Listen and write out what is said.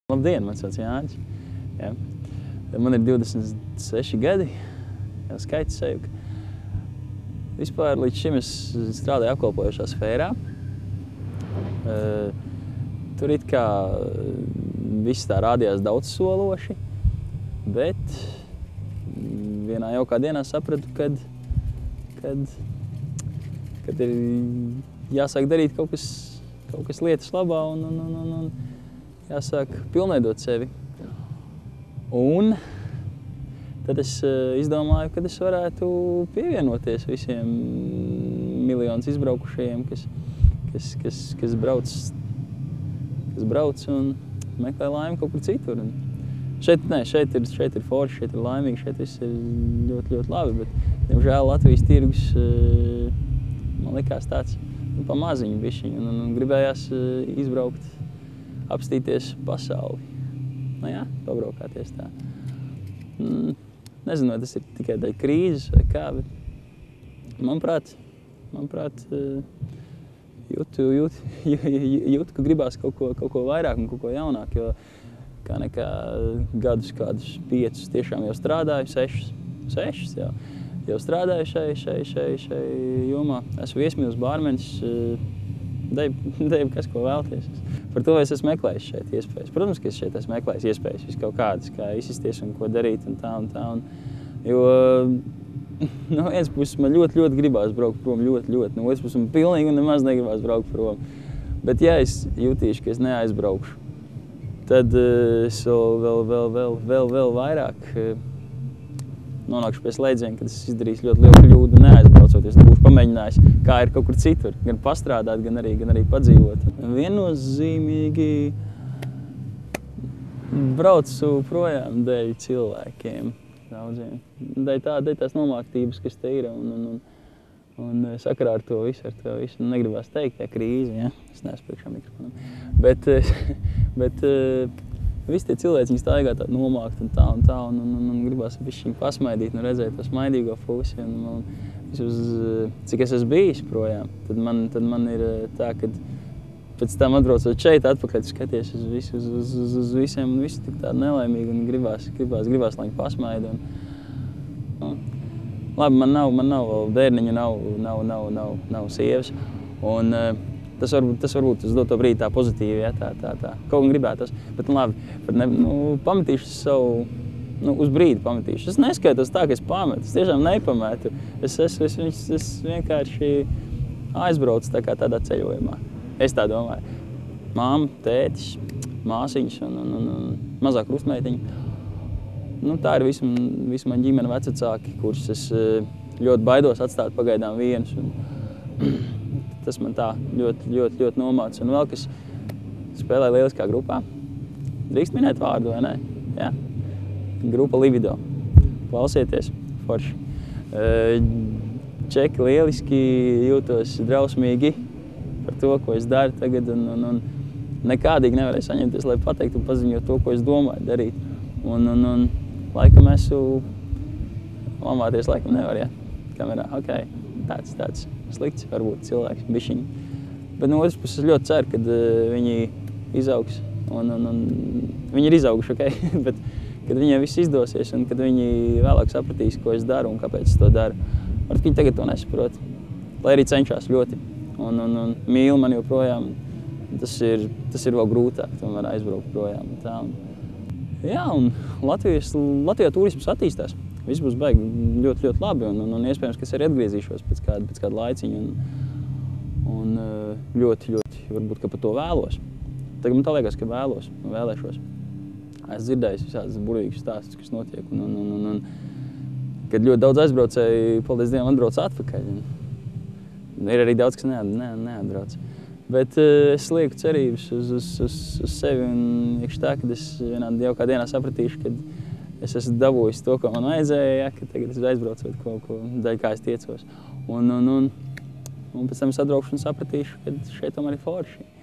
Labdien, man sauc Jānis. Ja. Man ir 26 gadi, jau skaits sajūka. Vispār līdz šim es strādāju apkalpojošā sfērā. Tur it kā viss tā rādījās daudz sološi, bet vienā jaukā dienā sapratu, kad ir jāsāk darīt kaut kas lietas labā un jāsāk pilnveidot sevi. Un tad es izdomāju, ka es varētu pievienoties visiem miljonus izbraukušajiem, kas brauc un meklē laimi kaut kur citur. Šeit ir forši, šeit ir laimīgi, šeit viss ir ļoti, ļoti labi, bet, diemžēl, Latvijas tirgus man likās tāds pa maziņu bišķiņu un gribējās izbraukt, apstīties pasauli. Nu jā, pabraukāties tā. Nezinu, vai tas ir tikai dēļ krīzes vai kā, bet manuprāt, jūtu, ka gribās kaut ko vairāk un kaut ko jaunāk, jo kā nekā gadus kādus 5 tiešām jau strādāju, 6 jau strādāju šai jomā. Esmu viesmīlis bārmenis, kas ko vēlties. Par to es esmu meklējis šeit iespējas. Protams, ka es šeit esmu meklējis iespējas kaut kādas, kā izsisties un ko darīt un tā. Jo no vienas puses man ļoti gribās braukt prom, ļoti. No otras puses man pilnīgi un nemaz negribās braukt prom. Bet ja es jutīšu, ka es neaizbraukšu, tad es vēl vairāk nonākšu pie slēdziena, kad es izdarīšu ļoti lielu kļūdu neaizbraucoties. Es būšu pamēģinājis, kā ir kaut kur citur, gan pastrādāt, gan arī padzīvot. Viennozīmīgi braucu projām dēļ cilvēkiem daudziem. Dēļ tās nomāktības, kas te ir un sakarā ar to visu. Negribās teikt, ja krīze, ja? Es neesmu priekšā mikrofonam. Bet visi tie cilvēki, viņi staigā tādi nomākti un tā, un gribās bišķiņ pasmaidīt un redzēt to smaidīgo pusi. Cik es esmu bijis projām, tad man ir tā, ka pēc tam atbraucot šeit atpakaļ, skaties uz visiem, un visi tik tādi nelaimīgi, un gribās, lai viņi pasmaida. Labi, man nav vēl bērniņu, nav sievas, un tas varbūt uz doto brīdi tā pozitīvi, ja, tā. Kaut gan gribētos, bet labi, pametīšu savu, uz brīdi pametīšu. Es neskaitos tā, ka es pametu, es tiešām nepametu. Es vienkārši aizbraucu tā kā tādā ceļojumā. Es tā domāju. Māma, tētis, māsiņas un mazā krustmeitiņa. Tā ir visu man ģimene vecāki, kurus es ļoti baidos atstāt pagaidām vienus. Tas man tā ļoti nomāca. Un vēl, kas spēlē lieliskā grupā. Drīkst minēt vārdu, vai ne? Jā. Grupa Libido. Klausieties, forši. Čeki lieliski, jūtos drausmīgi par to, ko es daru tagad. Un nekādīgi nevarēju saņemties, lai pateiktu un paziņot to, ko es domāju darīt. Un laikam esmu lamāties, laikam nevar, ja? Kamerā, ok, tāds slikts, varbūt cilvēks, bišķiņi. Bet no otras puses ļoti ceru, kad viņi izaugs. Un viņi ir izauguši, ok, bet kad viņiem viss izdosies un kad viņi vēlāk sapratīs, ko es daru un kāpēc es to daru. Varbūt viņi tagad to nesaprot, lai arī cenšās ļoti. Un mīl man joprojām. Tas ir vēl grūtāk, tomēr aizbraukt projām. Tā. Jā, un Latvijā turisms attīstās. Viss būs baigi ļoti labi, un iespējams, ka es arī atgriezīšos pēc kāda laiciņa. Un ļoti, varbūt, ka par to vēlos. Tagad man tā liekas, ka vēlēšos. Es dzirdēju visādas burvīgas stāstus, kas notiek. Un kad ļoti daudz aizbraucēji, paldies Dievam, atbrauc atpakaļ. Ir arī daudz, kas neatbrauc. Bet es lieku cerības uz sevi un iekš tā, kad es vienā jaukā dienā sapratīšu, kad es esmu dabūjis to, ko man vajadzēja, ja, ka tagad es aizbraucot ko daļ kā es tiecos. Un pēc tam es atbraukšu un sapratīšu, ka šeit tomēr ir forši.